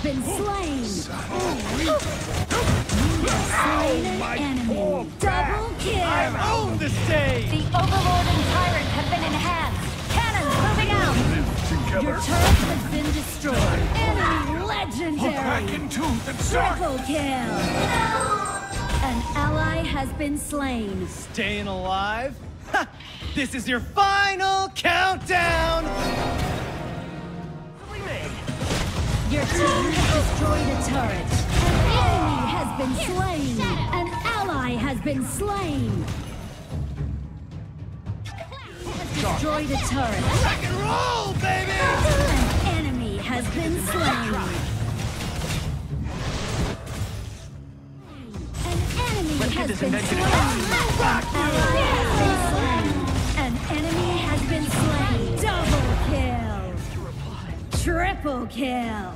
been slain. Slain an enemy. Double kill. I've owned the stage! The Overlord and Tyrant have been enhanced. Cannons moving out. Your turret has been destroyed. Enemy legendary. Back in tooth and start! Triple kill. An ally has been slain. Staying alive? Ha! This is your final countdown! Your team has destroyed a turret. An enemy has been slain. An ally has been slain. Has destroyed a turret. Rock and roll, baby! An enemy has been slain. An enemy has been slain. An ally has been slain. An enemy has been slain. Double kill. Triple kill.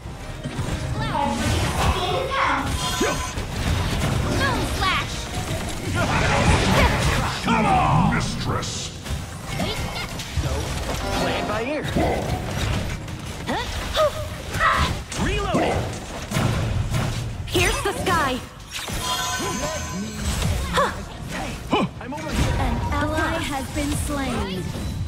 Boom slash. Come on, mistress. Play it by ear. Reloading! Here's the sky. I'm over here. An ally has been slain.